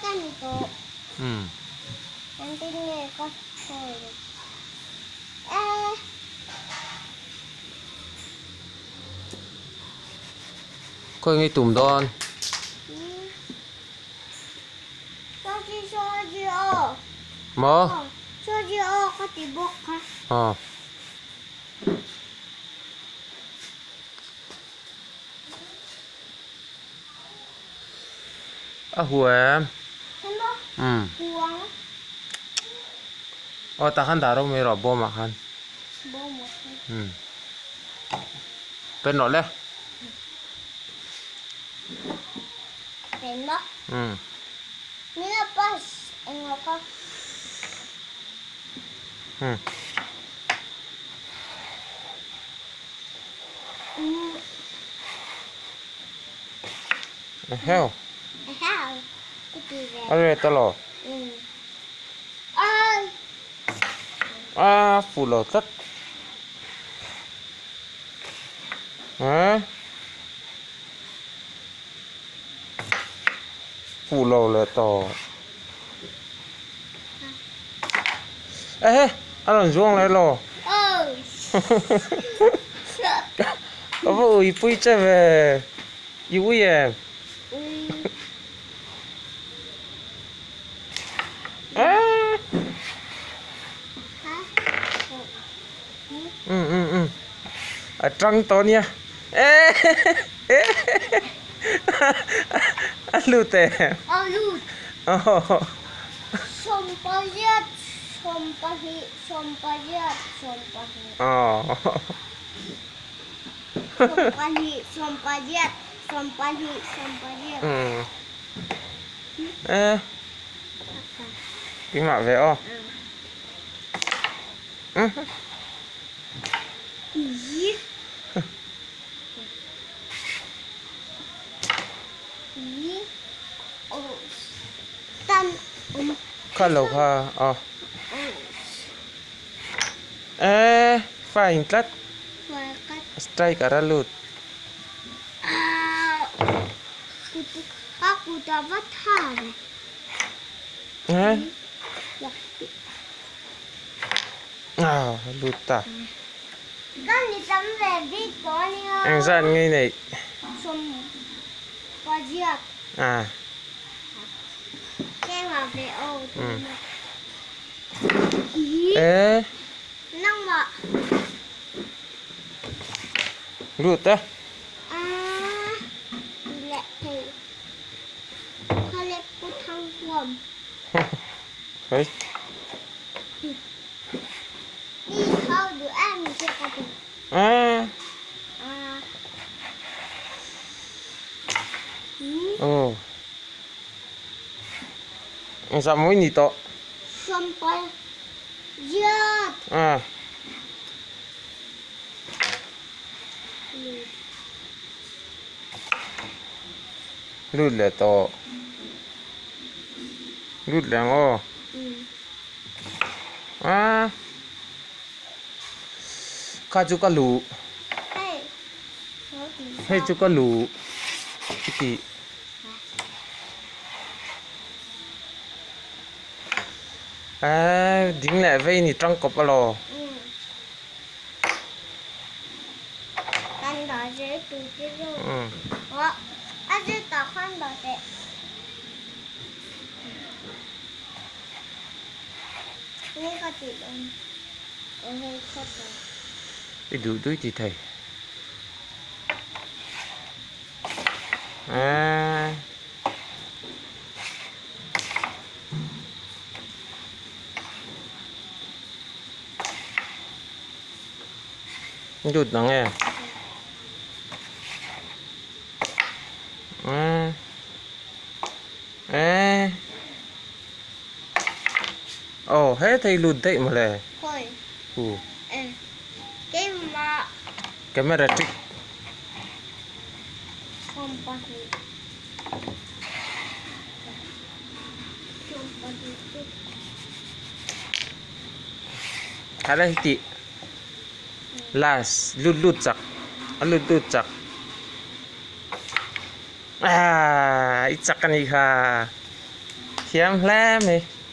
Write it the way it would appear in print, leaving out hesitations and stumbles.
ganito. Hmm. Ang tingin ko. Khơi ngay tùm đòn. Soji. Mơ. Soji có tibok ha. Hùa em. Ano? Huwang. Tahan daro may robo makan. Bomo. Bên nó lẽ. Peno. Mira pas. Ano ka? Heo. How? Are talo. Phủ lò tất. Hả? Phủ lò là to. Ê, ăn làm ruộng lại lò. Có vụ ui pui chơi về. Ui em. Ở trong to nha. Ăn lụt em. Lụt. Sompayat. Cái mạo về ô. Kalau ha, fine cut. Strike aralut. Aku dapat hari. Luta. Kan di tấm viết có nha. Anh dặn ngay này. Sompayat. Cái mà về ô. Nang mà. Luta. Lẹ thì. Khalep của thằng quầm. Đấy. Đi khâu được ăn chưa có được. Anh sao mỗi nhị to. Sompayat. Lút là to. Lút là ngô. Cá chú cá lù. Hay chú cá lù. Cái dính lại vây thì trong cọp lò. Ăn đỏ dễ từ cái rồi. Ăn dễ tỏ khoan đỏ tệ. Nghe có chị luôn. Hơi khóc rồi. Cái đủ túi thì thầy. Đút nó nghe. Hết thầy lùn tệ mà lè. Thôi. Cái mà ra trích. Hay là tí. Las lút chak. Lút chak. Itsak ka ni ha. khiêm lem này